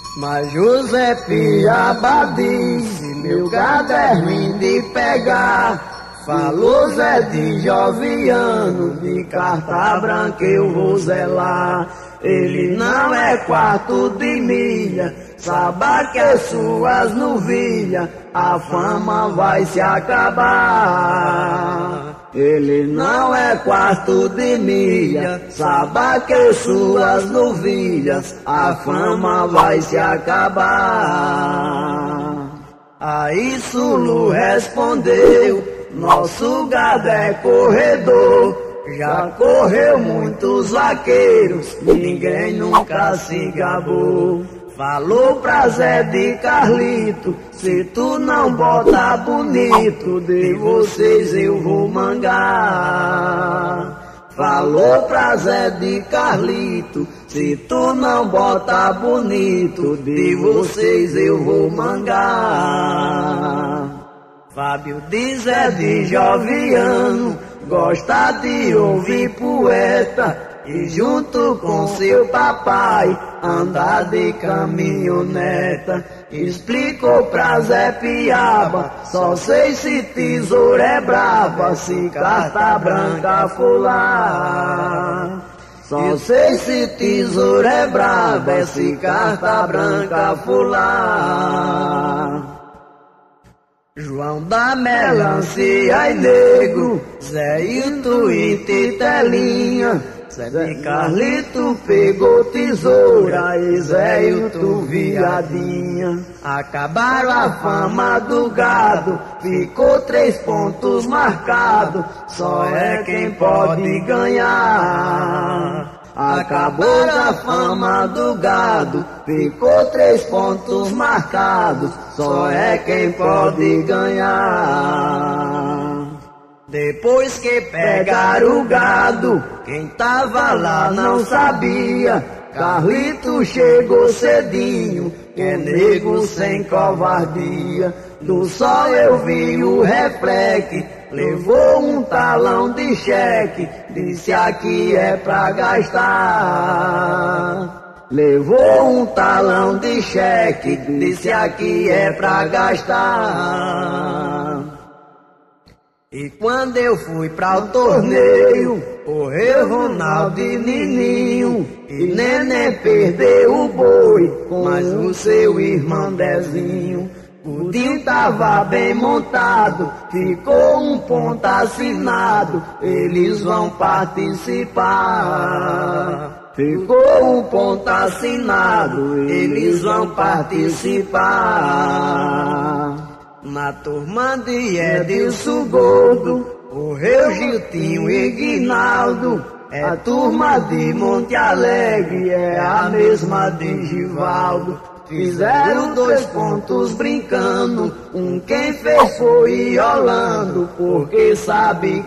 Mas José Piaba disse, meu gado é ruim de pegar. Falou Zé de Joviano, de carta branca eu vou zelar. Ele não é quarto de milha, saiba que é suas novilhas, a fama vai se acabar. Ele não é quarto de milha, saiba que é suas novilhas, a fama vai se acabar. Aí Sulu respondeu, nosso gado é corredor. Já correu muitos vaqueiros, ninguém nunca se gabou. Falou pra Zé de Carlito, se tu não bota bonito, de vocês eu vou mangar. Falou pra Zé de Carlito, se tu não bota bonito, de vocês eu vou mangar. Fábio de Zé de Joviano gosta de ouvir poeta e junto com seu papai anda de caminhoneta. Explicou pra Zé Piaba, só sei se tesoura é brava, se carta branca for lá. Só sei se tesoura é brava, se carta branca for lá. João da Melancia e Negro, Zé Hilton e Titelinha, Zé de Carlito pegou tesoura e Zé Hilton viadinha. Acabaram a fama do gado, ficou 3 pontos marcados, só é quem pode ganhar. Acabaram a fama do gado, ficou 3 pontos marcados, só é quem pode ganhar. Depois que pegaram o gado, quem tava lá não sabia. Carlito chegou cedinho, que é nego sem covardia. Do sol eu vi o reflexo, levou um talão de cheque, disse aqui é pra gastar. Levou um talão de cheque, disse aqui é pra gastar. E quando eu fui pra o torneio, correu Ronaldo e Nininho, e Neném perdeu o boi, mas o seu irmão Dezinho. O Dinho tava bem montado, ficou um ponto assinado, eles vão participar. Ficou um ponto assinado, eles vão participar. Na turma de Edilson Gordo, correu Giltinho e Guinaldo, é turma de Monte Alegre, é a mesma de Givaldo. Fizeram 2 pontos brincando, quem fez foi Iolando, porque sabe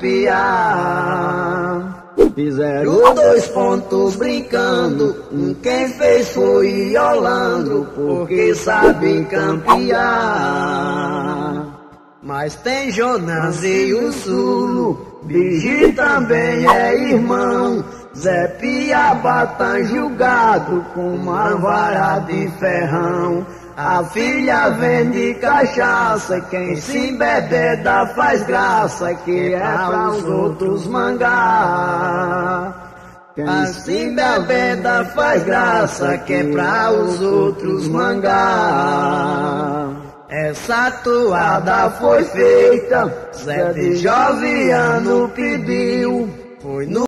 campear. Fizeram 2 pontos brincando, quem fez foi Iolando, porque sabe campear. Mas tem Jonas e o Sulo, Bigi também é irmão. Zé Piaba tá julgado com uma vara de ferrão. A filha vende cachaça, quem se embebeda faz graça, que é pra os outros mangar. Quem se embebeda faz graça, que é pra os outros mangar. Essa toada foi feita, Zé de Joviano pediu, foi no